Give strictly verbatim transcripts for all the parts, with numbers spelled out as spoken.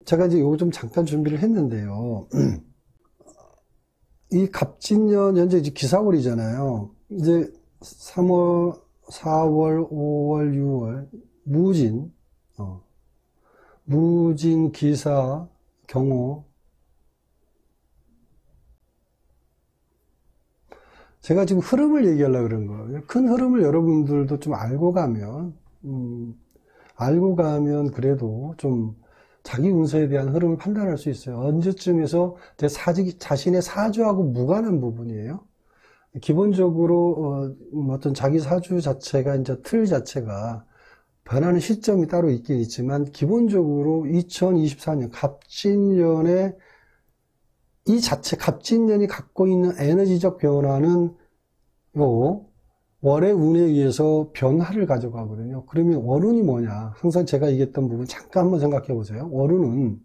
제가 이제 요거 좀 잠깐 준비를 했는데요. 이 갑진년, 현재 이제 기사월이잖아요. 이제 삼월, 사월, 오월, 유월, 무진, 어, 무진, 기사, 경호. 제가 지금 흐름을 얘기하려고 그런 거예요. 큰 흐름을 여러분들도 좀 알고 가면, 음, 알고 가면 그래도 좀 자기 운세에 대한 흐름을 판단할 수 있어요. 언제쯤에서 제 사지, 자신의 사주하고 무관한 부분이에요. 기본적으로, 어, 어떤 자기 사주 자체가, 이제 틀 자체가 변하는 시점이 따로 있긴 있지만, 기본적으로 이천이십사 년 갑진년에 이 자체, 갑진년이 갖고 있는 에너지적 변화는 요 월의 운에 의해서 변화를 가져가거든요. 그러면 월운이 뭐냐? 항상 제가 얘기했던 부분 잠깐 한번 생각해 보세요. 월운은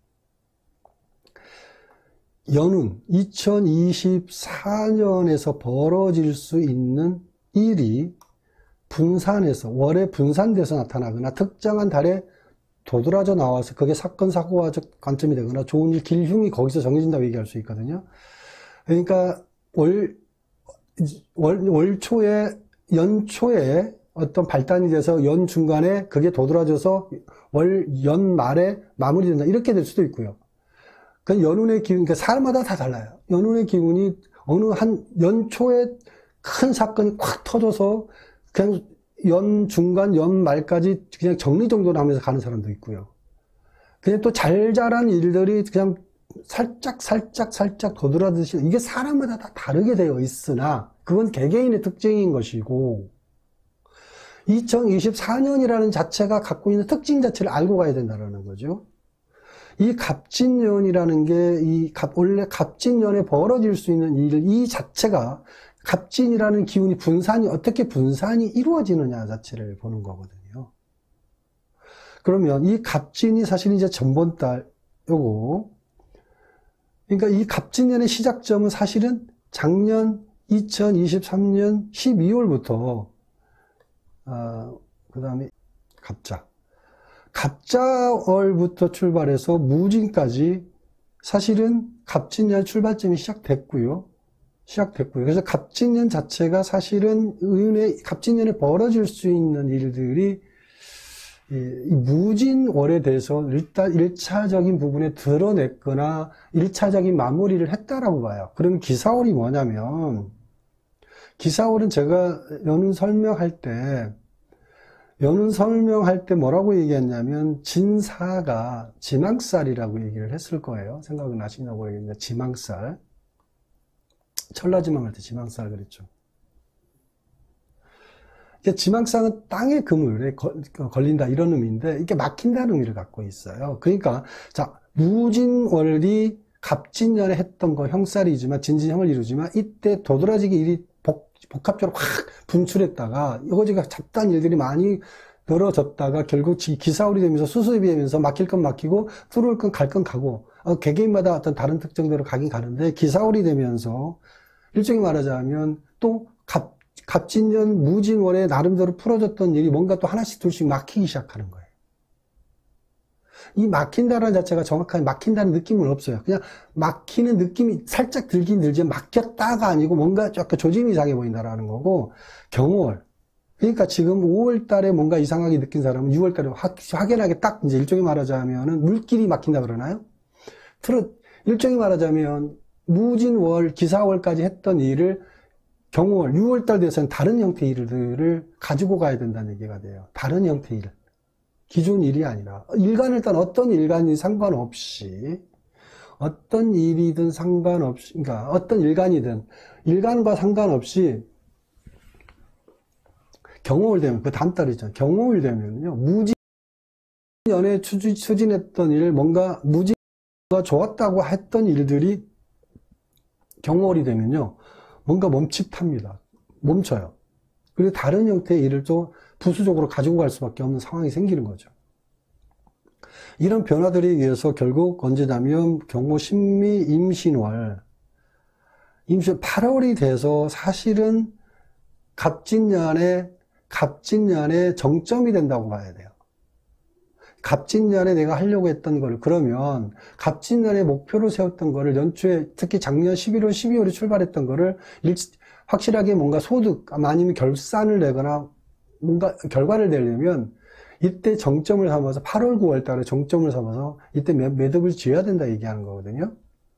연운, 이천이십사 년에서 벌어질 수 있는 일이 분산해서, 월에 분산돼서 나타나거나 특정한 달에 도드라져 나와서 그게 사건, 사고와적 관점이 되거나 좋은 일, 길흉이 거기서 정해진다고 얘기할 수 있거든요. 그러니까 월, 월, 월 초에, 연 초에 어떤 발단이 돼서 연 중간에 그게 도드라져서 월, 연 말에 마무리된다. 이렇게 될 수도 있고요. 그 연운의 기운, 그러니까 사람마다 다 달라요. 연운의 기운이 어느 한 연초에 큰 사건이 콱 터져서 그냥 연 중간, 연 말까지 그냥 정리정돈 하면서 가는 사람도 있고요. 그냥 또 잘 자란 일들이 그냥 살짝, 살짝, 살짝 도드라듯이, 이게 사람마다 다 다르게 되어 있으나, 그건 개개인의 특징인 것이고, 이천이십사 년이라는 자체가 갖고 있는 특징 자체를 알고 가야 된다는 거죠. 이 갑진년이라는 게, 이 갑, 원래 갑진년에 벌어질 수 있는 일, 이 자체가, 갑진이라는 기운이 분산이, 어떻게 분산이 이루어지느냐 자체를 보는 거거든요. 그러면 이 갑진이 사실 이제 전번 달, 요거, 그러니까 이 갑진년의 시작점은 사실은 작년 이천이십삼 년 십이월부터, 어, 그 다음에 갑자. 갑자월부터 출발해서 무진까지 사실은 갑진년 출발점이 시작됐고요. 시작됐고요. 그래서 갑진년 자체가 사실은 의운의, 갑진년에 벌어질 수 있는 일들이 이 무진월에 대해서 일단 일차적인 부분에 드러냈거나 일차적인 마무리를 했다라고 봐요. 그럼 기사월이 뭐냐면, 기사월은 제가 연운 설명할 때, 연운 설명할 때 뭐라고 얘기했냐면, 진사가 지망살이라고 얘기를 했을 거예요. 생각은 나시냐고 얘기했는데, 지망살. 천라지망할 때 지망살 그랬죠. 지망상은 땅의 그물에 걸린다 이런 의미인데 이게 막힌다는 의미를 갖고 있어요. 그러니까 자 무진월이 갑진년에 했던 거 형살이지만 진진형을 이루지만 이때 도드라지게 일이 복, 복합적으로 확 분출했다가 이거지가 잡다한 일들이 많이 늘어졌다가 결국 기사월이 되면서 수습이 되면서 막힐 건 막히고 뚫을 건 갈 건 가고 어, 개개인마다 어떤 다른 특징대로 가긴 가는데 기사월이 되면서 일종의 말하자면 또 갑 갑진년 무진월에 나름대로 풀어졌던 일이 뭔가 또 하나씩 둘씩 막히기 시작하는 거예요. 이 막힌다라는 자체가 정확하게 막힌다는 느낌은 없어요. 그냥 막히는 느낌이 살짝 들긴 들지만 막혔다가 아니고 뭔가 약간 조짐이 이상해 보인다라는 거고, 경월. 그러니까 지금 오월 달에 뭔가 이상하게 느낀 사람은 유월 달에 확연하게 딱 이제 일종의 말하자면은 물길이 막힌다 그러나요? 트롯, 일종의 말하자면 무진월, 기사월까지 했던 일을 경월, 유월 달 돼서는 다른 형태의 일들을 가지고 가야 된다는 얘기가 돼요. 다른 형태의 일. 기존 일이 아니라. 일간은 일단 어떤 일간이 상관없이, 어떤 일이든 상관없이, 그러니까 어떤 일간이든, 일간과 상관없이, 경호월 되면, 그 다음 달이죠. 경호월 되면요. 무진년에 추진했던 일, 뭔가 무진가 좋았다고 했던 일들이 경호월이 되면요. 뭔가 멈칫합니다. 멈춰요. 그리고 다른 형태의 일을 또 부수적으로 가지고 갈 수밖에 없는 상황이 생기는 거죠. 이런 변화들에 의해서 결국 언제냐면 경호 신미 임신월, 임신 팔월이 돼서 사실은 갑진년에 갑진년에 정점이 된다고 봐야 돼요. 갑진년에 내가 하려고 했던 거를, 그러면 갑진년에 목표로 세웠던 거를 연초에, 특히 작년 십일월, 십이월에 출발했던 거를 일, 확실하게 뭔가 소득 아니면 결산을 내거나 뭔가 결과를 내려면 이때 정점을 삼아서 팔월, 구월 달에 정점을 삼아서 이때 매, 매듭을 지어야 된다 얘기하는 거거든요.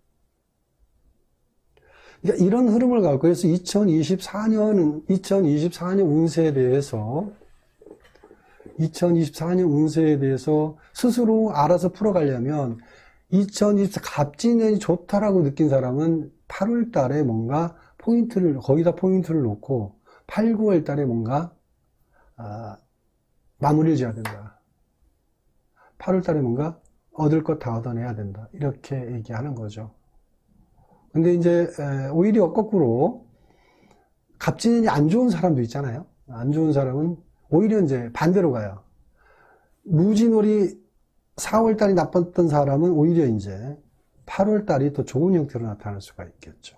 그러니까 이런 흐름을 가고, 그래서 이천이십사 년은 이천이십사 년 운세에 대해서 이천이십사 년 운세에 대해서 스스로 알아서 풀어가려면 이천이십사 갑진년이 좋다라고 느낀 사람은 팔월 달에 뭔가 포인트를, 거기다 포인트를 놓고 팔, 구월 달에 뭔가 아, 마무리를 지어야 된다. 팔월 달에 뭔가 얻을 것 다 얻어내야 된다. 이렇게 얘기하는 거죠. 근데 이제 오히려 거꾸로 갑진년이 안 좋은 사람도 있잖아요. 안 좋은 사람은 오히려 이제 반대로 가요. 무진월이 사월 달이 나빴던 사람은 오히려 이제 팔월 달이 더 좋은 형태로 나타날 수가 있겠죠.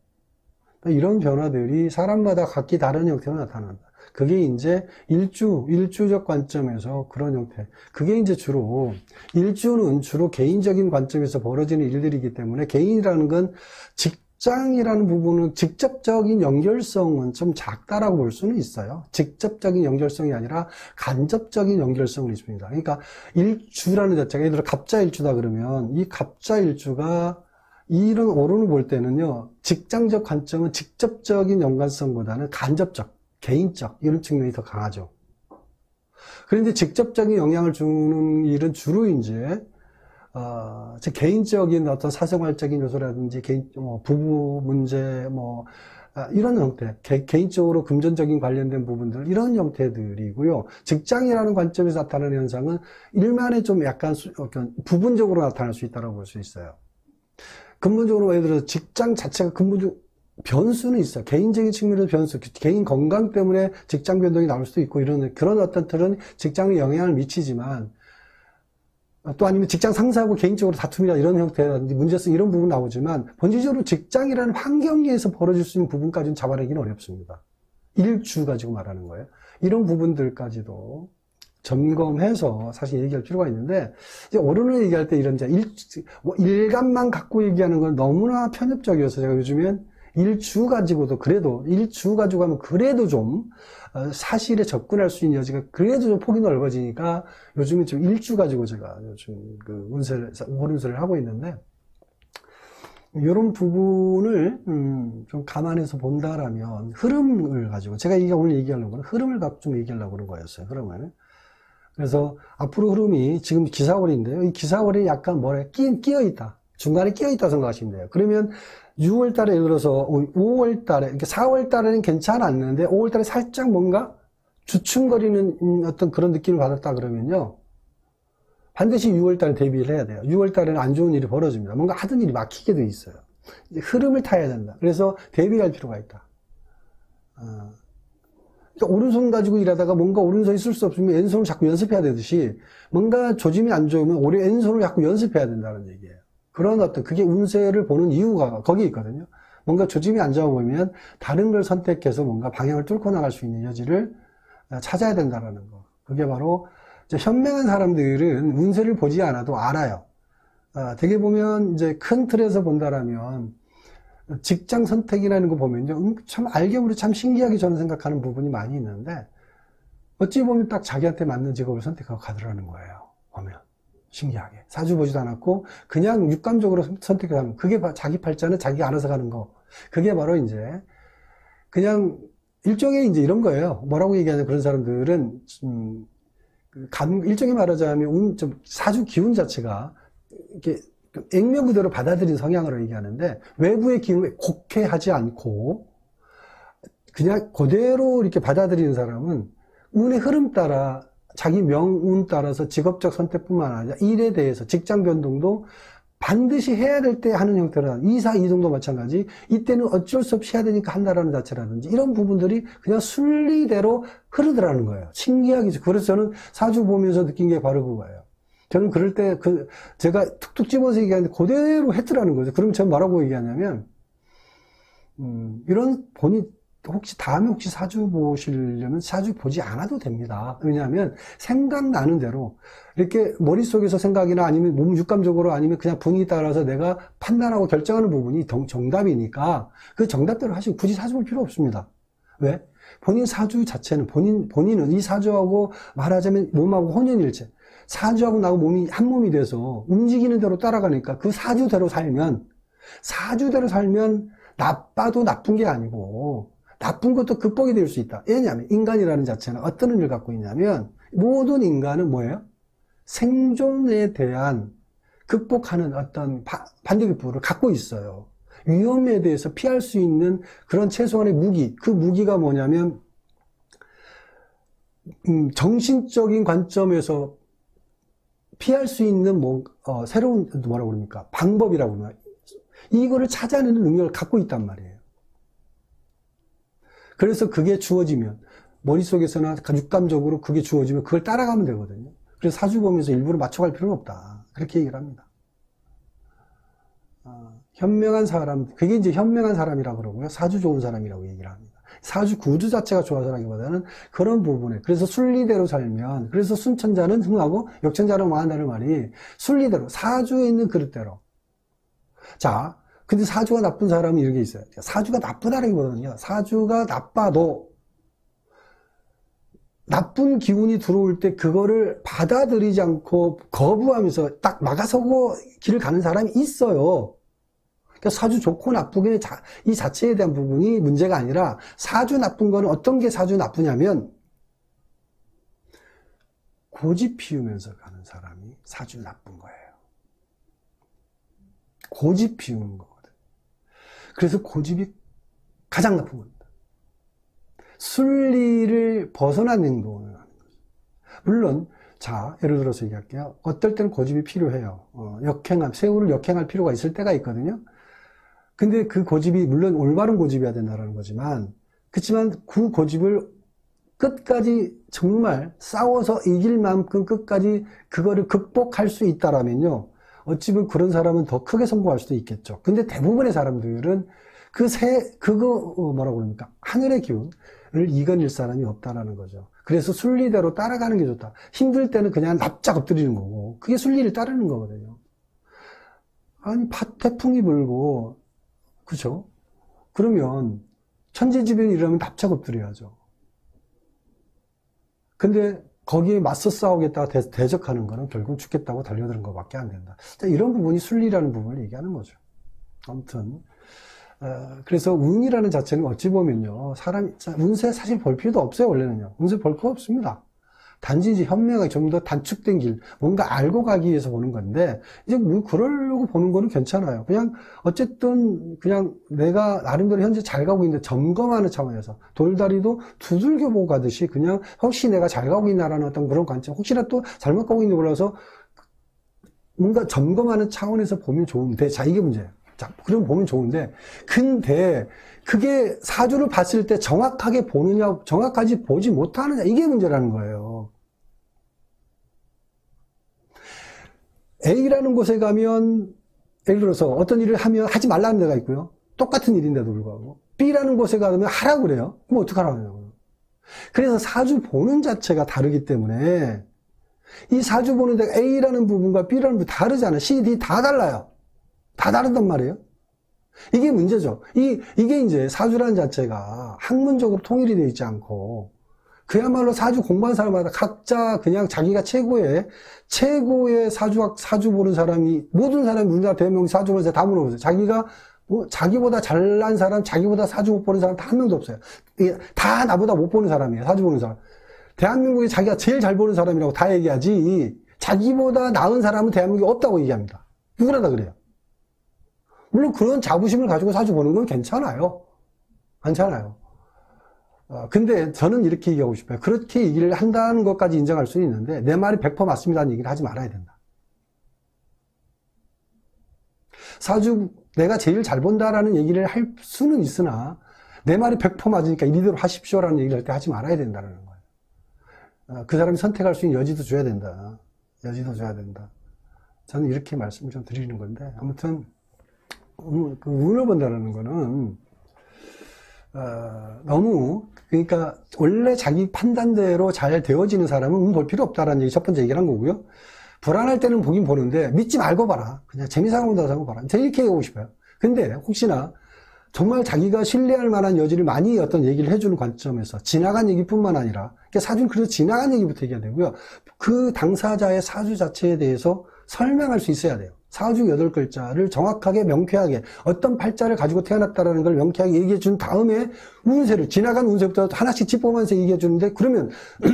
이런 변화들이 사람마다 각기 다른 형태로 나타난다. 그게 이제 일주, 일주적 관점에서 그런 형태. 그게 이제 주로, 일주는 주로 개인적인 관점에서 벌어지는 일들이기 때문에 개인이라는 건 직장이라는 부분은 직접적인 연결성은 좀 작다라고 볼 수는 있어요. 직접적인 연결성이 아니라 간접적인 연결성을 있습니다. 그러니까 일주라는 자체가, 예를 들어 갑자일주다 그러면 이 갑자일주가 이런 오론을 볼 때는요, 직장적 관점은 직접적인 연관성보다는 간접적, 개인적 이런 측면이 더 강하죠. 그런데 직접적인 영향을 주는 일은 주로 이제 어, 제 개인적인 어떤 사생활적인 요소라든지 개인 뭐 부부 문제 뭐 아, 이런 형태, 개, 개인적으로 금전적인 관련된 부분들 이런 형태들이고요. 직장이라는 관점에서 나타나는 현상은 일만에 좀 약간 수, 부분적으로 나타날 수 있다고 볼 수 있어요. 근본적으로 예를 들어서 직장 자체가 근본적으로 변수는 있어요. 개인적인 측면에서 변수, 개인 건강 때문에 직장 변동이 나올 수도 있고 이런 그런 어떤 틀은 직장에 영향을 미치지만 또 아니면 직장 상사하고 개인적으로 다툼이나 이런 형태라든지 문제성 이런 부분 나오지만 본질적으로 직장이라는 환경에서 벌어질 수 있는 부분까지는 잡아내기는 어렵습니다. 일주 가지고 말하는 거예요. 이런 부분들까지도 점검해서 사실 얘기할 필요가 있는데, 이제 오른을 얘기할 때 이런 이제 일, 뭐 일감만 갖고 얘기하는 건 너무나 편협적이어서 제가 요즘엔 일주 가지고도 그래도, 일주 가지고 하면 그래도 좀 사실에 접근할 수 있는 여지가 그래도 좀 폭이 넓어지니까 요즘은 좀 일주 가지고 제가 요즘 그 운세를, 오른세를 하고 있는데, 이런 부분을 음, 좀 감안해서 본다라면 흐름을 가지고, 제가 이게 오늘 얘기하려는 건 흐름을 갖고 좀 얘기하려고 그런 거였어요. 흐름을. 그래서 앞으로 흐름이 지금 기사월인데요. 이 기사월이 약간 뭐래 끼, 끼어 있다. 중간에 끼어 있다 생각하시면 돼요. 그러면 유월 달에 예를 들어서 오월 달에, 그러니까 사월 달에는 괜찮았는데 오월 달에 살짝 뭔가 주춤거리는 어떤 그런 느낌을 받았다 그러면요. 반드시 유월 달에 대비를 해야 돼요. 유월 달에는 안 좋은 일이 벌어집니다. 뭔가 하던 일이 막히게 돼 있어요. 이제 흐름을 타야 된다. 그래서 대비할 필요가 있다. 어. 그러니까 오른손 가지고 일하다가 뭔가 오른손이 쓸 수 없으면 왼손을 자꾸 연습해야 되듯이 뭔가 조짐이 안 좋으면 오히려 왼손을 자꾸 연습해야 된다는 얘기예요. 그런 어떤 그게 운세를 보는 이유가 거기 있거든요. 뭔가 조짐이 안 좋아 보이면 다른 걸 선택해서 뭔가 방향을 뚫고 나갈 수 있는 여지를 찾아야 된다는 거. 그게 바로 현명한 사람들은 운세를 보지 않아도 알아요. 되게 보면 이제 큰 틀에서 본다라면 직장 선택이라는 거 보면요, 음, 참 알게 모르게 참 신기하게 저는 생각하는 부분이 많이 있는데 어찌 보면 딱 자기한테 맞는 직업을 선택하고 가더라는 거예요. 보면 신기하게 사주 보지도 않았고 그냥 육감적으로 선택을 하면 그게 자기 팔자는 자기가 알아서 가는 거. 그게 바로 이제 그냥 일종의 이제 이런 거예요. 뭐라고 얘기하냐, 그런 사람들은 음, 감, 일종의 말하자면 운, 좀 사주 기운 자체가 이렇게 액면 그대로 받아들인 성향으로 얘기하는데, 외부의 기운을 곡해하지 않고 그냥 그대로 이렇게 받아들이는 사람은 운의 흐름 따라 자기 명운 따라서 직업적 선택뿐만 아니라 일에 대해서 직장 변동도 반드시 해야 될 때 하는 형태라, 이사 이동도 마찬가지, 이때는 어쩔 수 없이 해야 되니까 한다라는 자체라든지 이런 부분들이 그냥 순리대로 흐르더라는 거예요. 신기하게. 그래서 저는 사주 보면서 느낀 게 바로 그거예요. 저는 그럴 때, 그, 제가 툭툭 집어서 얘기하는데 그대로 했더라는 거죠. 그럼 저는 뭐라고 얘기하냐면, 음, 이런 본인, 혹시 다음에 혹시 사주 보시려면 사주 보지 않아도 됩니다. 왜냐하면 생각나는 대로 이렇게 머릿속에서 생각이나 아니면 몸 육감적으로 아니면 그냥 분위기 따라서 내가 판단하고 결정하는 부분이 정답이니까 그 정답대로 하시고 굳이 사주 볼 필요 없습니다. 왜? 본인 사주 자체는 본인, 본인은 이 사주하고 말하자면 몸하고 혼연일체. 사주하고 나하고 몸이 한 몸이 돼서 움직이는 대로 따라가니까 그 사주대로 살면, 사주대로 살면 나빠도 나쁜 게 아니고 나쁜 것도 극복이 될 수 있다. 왜냐하면 인간이라는 자체는 어떤 의미를 갖고 있냐면 모든 인간은 뭐예요? 생존에 대한 극복하는 어떤 반대급부를 갖고 있어요. 위험에 대해서 피할 수 있는 그런 최소한의 무기, 그 무기가 뭐냐면 음, 정신적인 관점에서 피할 수 있는 뭐, 어, 새로운 뭐라고 그럽니까? 방법이라고 그러나 이거를 찾아내는 능력을 갖고 있단 말이에요. 그래서 그게 주어지면 머릿속에서나 육감적으로 그게 주어지면 그걸 따라가면 되거든요. 그래서 사주 보면서 일부러 맞춰갈 필요는 없다. 그렇게 얘기를 합니다. 어, 현명한 사람, 그게 이제 현명한 사람이라고 그러고요. 사주 좋은 사람이라고 얘기를 합니다. 사주 구조 자체가 좋아서라기보다는 그런 부분에, 그래서 순리대로 살면, 그래서 순천자는 흥하고 역천자는 망한다는 말이 순리대로, 사주에 있는 그릇대로. 자, 근데 사주가 나쁜 사람은 이런 게 있어요. 사주가 나쁘다라기보다는요, 사주가 나빠도 나쁜 기운이 들어올 때 그거를 받아들이지 않고 거부하면서 딱 막아서고 길을 가는 사람이 있어요. 그러니까 사주 좋고 나쁘게 이 자체에 대한 부분이 문제가 아니라 사주 나쁜 거는 어떤 게 사주 나쁘냐면 고집 피우면서 가는 사람이 사주 나쁜 거예요. 고집 피우는 거거든. 그래서 고집이 가장 나쁜 겁니다. 순리를 벗어난 행동을 하는 거죠. 물론 자, 예를 들어서 얘기할게요. 어떨 때는 고집이 필요해요. 어, 역행함, 세우를 역행할 필요가 있을 때가 있거든요. 근데 그 고집이 물론 올바른 고집이어야 된다는 거지만, 그렇지만 그 고집을 끝까지 정말 싸워서 이길 만큼 끝까지 그거를 극복할 수 있다라면요, 어찌 보면 그런 사람은 더 크게 성공할 수도 있겠죠. 근데 대부분의 사람들은 그 새, 그거 뭐라고 그럽니까? 하늘의 기운을 이겨낼 사람이 없다라는 거죠. 그래서 순리대로 따라가는 게 좋다. 힘들 때는 그냥 납작 엎드리는 거고, 그게 순리를 따르는 거거든요. 아니, 파, 태풍이 불고, 그죠? 그러면 천재지변이 일어나면 납작 엎드려야죠. 근데 거기에 맞서 싸우겠다가 대, 대적하는 거는 결국 죽겠다고 달려드는 것밖에 안 된다. 자, 이런 부분이 순리라는 부분을 얘기하는 거죠. 아무튼 어, 그래서 운이라는 자체는 어찌 보면요, 사람 운세 사실 볼 필요도 없어요. 원래는요, 운세 볼 거 없습니다. 단지 이제 현명하게 좀 더 단축된 길, 뭔가 알고 가기 위해서 보는 건데, 이제 뭐 그러려고 보는 거는 괜찮아요. 그냥 어쨌든 그냥 내가 나름대로 현재 잘 가고 있는데 점검하는 차원에서 돌다리도 두들겨 보고 가듯이 그냥 혹시 내가 잘 가고 있나라는 어떤 그런 관점, 혹시나 또 잘못 가고 있는지 몰라서 뭔가 점검하는 차원에서 보면 좋은데, 자, 이게 문제예요. 자, 그럼 보면 좋은데, 근데 그게 사주를 봤을 때 정확하게 보느냐, 정확하지 보지 못하느냐, 이게 문제라는 거예요. A라는 곳에 가면, 예를 들어서 어떤 일을 하면 하지 말라는 데가 있고요. 똑같은 일인데도 불구하고. B라는 곳에 가면 하라고 그래요. 그럼 어떡하라고요? 그래서 사주 보는 자체가 다르기 때문에, 이 사주 보는 데가 A라는 부분과 B라는 부분 다르잖아요. C, D 다 달라요. 다 다르단 말이에요. 이게 문제죠. 이, 이게 이제 사주라는 자체가 학문적으로 통일이 되어 있지 않고, 그야말로 사주 공부하는 사람마다 각자 그냥 자기가 최고의, 최고의 사주학, 사주 보는 사람이, 모든 사람이 우리나라 대한민국 사주 보는 사람 다 물어보세요. 자기가, 뭐, 자기보다 잘난 사람, 자기보다 사주 못 보는 사람 다 한 명도 없어요. 다 나보다 못 보는 사람이에요. 사주 보는 사람. 대한민국에 자기가 제일 잘 보는 사람이라고 다 얘기하지, 자기보다 나은 사람은 대한민국에 없다고 얘기합니다. 누구나 다 그래요. 물론 그런 자부심을 가지고 사주 보는 건 괜찮아요. 괜찮아요. 어, 근데 저는 이렇게 얘기하고 싶어요. 그렇게 얘기를 한다는 것까지 인정할 수는 있는데, 내 말이 백 퍼센트 맞습니다는 얘기를 하지 말아야 된다. 사주, 내가 제일 잘 본다라는 얘기를 할 수는 있으나, 내 말이 백 퍼센트 맞으니까 이리대로 하십시오라는 얘기를 할 때 하지 말아야 된다는 거예요. 어, 그 사람이 선택할 수 있는 여지도 줘야 된다. 여지도 줘야 된다. 저는 이렇게 말씀을 좀 드리는 건데, 아무튼, 그 운을 본다는 거는, 어, 너무 그러니까 원래 자기 판단대로 잘 되어지는 사람은 음, 볼 필요 없다라는 얘기 첫 번째 얘기를 한 거고요. 불안할 때는 보긴 보는데 믿지 말고 봐라. 그냥 재미삼아 본다고 생각하고 봐라. 저는 이렇게 얘기하고 싶어요. 근데 혹시나 정말 자기가 신뢰할 만한 여지를 많이 어떤 얘기를 해주는 관점에서 지나간 얘기뿐만 아니라 그러니까 사주는 그래서 지나간 얘기부터 얘기해야 되고요. 그 당사자의 사주 자체에 대해서 설명할 수 있어야 돼요. 사주 여덟 글자를 정확하게 명쾌하게 어떤 팔자를 가지고 태어났다라는 걸 명쾌하게 얘기해 준 다음에 운세를 지나간 운세부터 하나씩 짚어보면서 얘기해 주는데 그러면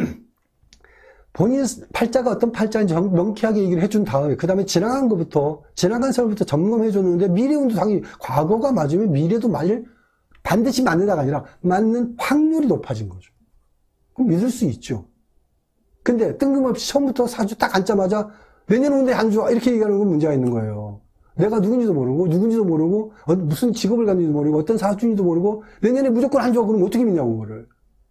본인 팔자가 어떤 팔자인지 명쾌하게 얘기를 해준 다음에 그 다음에 지나간 것부터 지나간 세월부터 점검해 줬는데 미래운도 당연히 과거가 맞으면 미래도 맞을 반드시 맞는다가 아니라 맞는 확률이 높아진 거죠. 그럼 믿을 수 있죠. 근데 뜬금없이 처음부터 사주 딱 앉자마자 내년 운대 안 좋아 이렇게 얘기하는 건 문제가 있는 거예요. 내가 누군지도 모르고 누군지도 모르고 무슨 직업을 갖는지도 모르고 어떤 사주인지도 모르고 내년에 무조건 안 좋아 그러면 어떻게 믿냐고 그거를.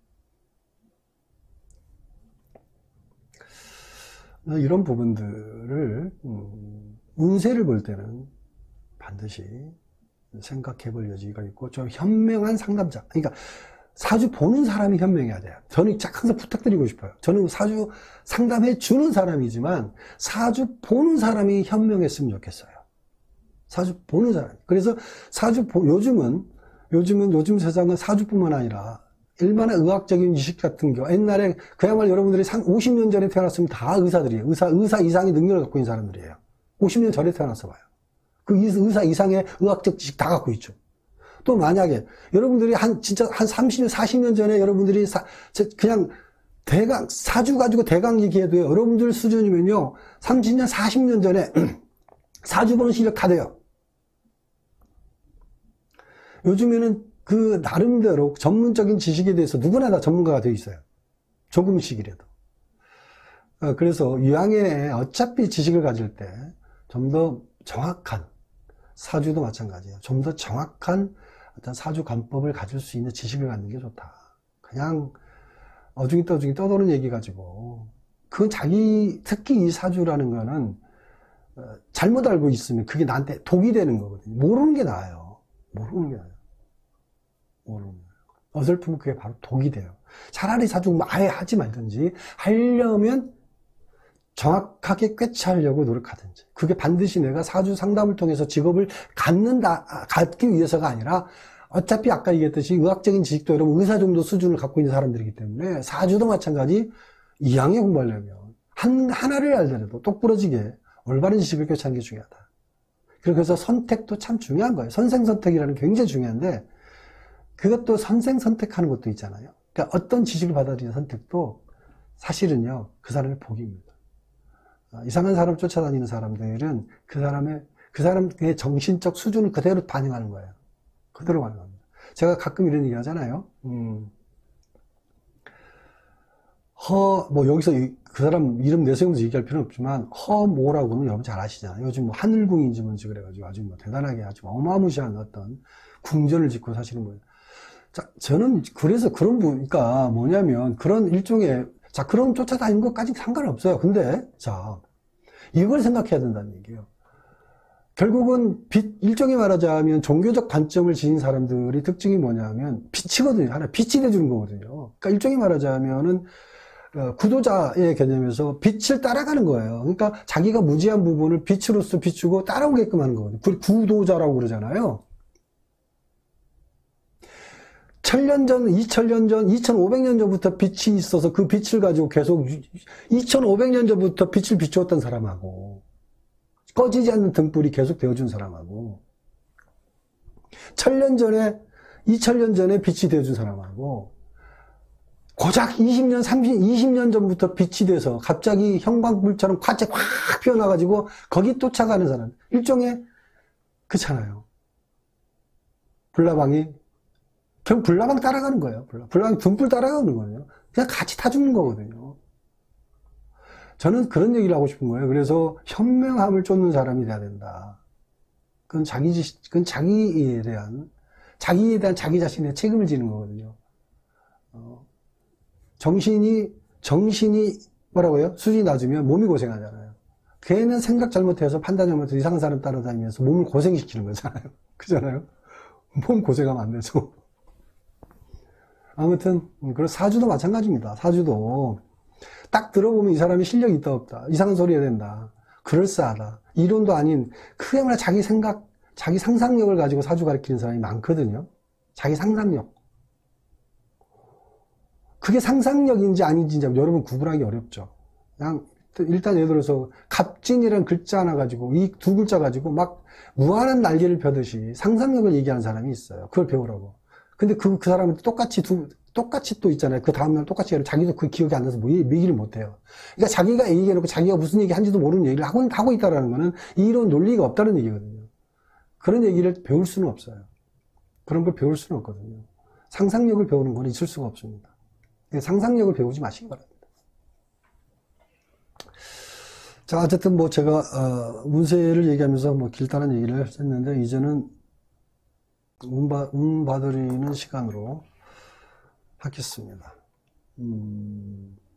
이런 부분들을 음, 운세를 볼 때는 반드시 생각해 볼 여지가 있고 좀 현명한 상담자 그러니까 사주 보는 사람이 현명해야 돼요. 저는 항상 부탁드리고 싶어요. 저는 사주 상담해 주는 사람이지만 사주 보는 사람이 현명했으면 좋겠어요. 사주 보는 사람. 그래서 사주 보, 요즘은 요즘은 요즘 세상은 사주뿐만 아니라 일반의 의학적인 지식 같은 경우 옛날에 그야말로 여러분들이 오십 년 전에 태어났으면 다 의사들이에요. 의사 의사 이상의 능력을 갖고 있는 사람들이에요. 오십 년 전에 태어나서 봐요. 그 의사 이상의 의학적 지식 다 갖고 있죠. 또 만약에 여러분들이 한 진짜 한 삼십 년, 사십 년 전에 여러분들이 사, 그냥 대강 사주 가지고 대강 얘기해도요. 여러분들 수준이면요. 삼십 년, 사십 년 전에 사주 보는 실력 다 돼요. 요즘에는 그 나름대로 전문적인 지식에 대해서 누구나 다 전문가가 되어 있어요. 조금씩이라도. 그래서 이왕에 어차피 지식을 가질 때 좀 더 정확한 사주도 마찬가지예요. 좀 더 정확한 어떤 사주 관법을 가질 수 있는 지식을 갖는 게 좋다. 그냥 어중이 떠중이 떠도는 얘기 가지고 그건 자기 특히 이 사주라는 거는 잘못 알고 있으면 그게 나한테 독이 되는 거거든요. 모르는 게 나아요. 모르는 게 나아요. 모르는 거예요. 어설프면 그게 바로 독이 돼요. 차라리 사주 아예 하지 말든지 하려면 정확하게 꿰차려고 노력하든지 그게 반드시 내가 사주 상담을 통해서 직업을 갖는다, 갖기 위해서가 아니라 어차피 아까 얘기했듯이 의학적인 지식도 여러분 의사 정도 수준을 갖고 있는 사람들이기 때문에 사주도 마찬가지 이왕에 공부하려면 한, 하나를 알더라도 똑부러지게 올바른 지식을 꿰차는 게 중요하다. 그래서 선택도 참 중요한 거예요. 선생선택이라는 게 굉장히 중요한데 그것도 선생 선택하는 것도 있잖아요. 그러니까 어떤 지식을 받아들이는 선택도 사실은요, 그 사람의 복입니다. 이상한 사람 쫓아다니는 사람들은 그 사람의, 그 사람의 정신적 수준을 그대로 반영하는 거예요. 그대로 반영합니다. 제가 가끔 이런 얘기 하잖아요. 음, 허, 뭐 여기서 그 사람 이름 내세우면서 얘기할 필요는 없지만, 허모라고는 여러분 잘 아시잖아요. 요즘 뭐 하늘궁인지 뭔지 그래가지고 아주 뭐 대단하게 아주 어마무시한 어떤 궁전을 짓고 사시는 거예요. 자, 저는 그래서 그런 분, 그러니까 뭐냐면 그런 일종의 자, 그런 쫓아다니는 것까지 상관없어요. 근데, 자, 이걸 생각해야 된다는 얘기예요. 결국은 빛, 일종의 말하자면 종교적 관점을 지닌 사람들이 특징이 뭐냐면 빛이거든요. 하나 빛이 돼주는 거거든요. 그러니까 일종의 말하자면은 어, 구도자의 개념에서 빛을 따라가는 거예요. 그러니까 자기가 무지한 부분을 빛으로서 비추고 따라오게끔 하는 거거든요. 그걸 구도자라고 그러잖아요. 천년 전, 이천년 전, 이천오백 년 전부터 빛이 있어서 그 빛을 가지고 계속 이천오백 년 전부터 빛을 비추었던 사람하고 꺼지지 않는 등불이 계속 되어준 사람하고 천년 전에, 이천년 전에 빛이 되어준 사람하고 고작 이십 년, 삼십, 이십 년 전부터 빛이 돼서 갑자기 형광불처럼 갑자기 확 피어나가지고 거기 쫓아가는 사람. 일종의 그렇잖아요. 불나방이 결국 불나방 따라가는 거예요. 불나방 등불 따라가는 거예요. 그냥 같이 타 죽는 거거든요. 저는 그런 얘기를 하고 싶은 거예요. 그래서 현명함을 쫓는 사람이 돼야 된다. 그건 자기 지식, 그건 자기에 대한, 자기에 대한 자기 자신의 책임을 지는 거거든요. 어, 정신이, 정신이 뭐라고요? 수준이 낮으면 몸이 고생하잖아요. 걔는 생각 잘못해서 판단 잘못해서 이상한 사람 따라다니면서 몸을 고생시키는 거잖아요. 그잖아요? 몸 고생하면 안 되죠. 아무튼 그리고 사주도 마찬가지입니다. 사주도 딱 들어보면 이 사람이 실력이 있다 없다, 이상한 소리 해야 된다, 그럴싸하다, 이론도 아닌 그야말로 자기 생각, 자기 상상력을 가지고 사주 가르치는 사람이 많거든요. 자기 상상력. 그게 상상력인지 아닌지 여러분 구분하기 어렵죠. 그냥 일단 예를 들어서 갑진이라는 글자 하나 가지고, 이 두 글자 가지고 막 무한한 날개를 펴듯이 상상력을 얘기하는 사람이 있어요. 그걸 배우라고. 근데 그, 그 사람은 똑같이 두, 똑같이 또 있잖아요. 그 다음날 똑같이 해요. 자기도 그 기억이 안 나서 뭐 얘기를 못 해요. 그러니까 자기가 얘기해놓고 자기가 무슨 얘기 한지도 모르는 얘기를 하고, 하고 있다라는 거는 이런 논리가 없다는 얘기거든요. 그런 얘기를 배울 수는 없어요. 그런 걸 배울 수는 없거든요. 상상력을 배우는 건 있을 수가 없습니다. 상상력을 배우지 마시기 바랍니다. 자, 어쨌든 뭐 제가 어, 운세를 얘기하면서 뭐 길다란 얘기를 했는데, 이제는 운, 바, 운 봐드리는 시간으로 하겠습니다. 음...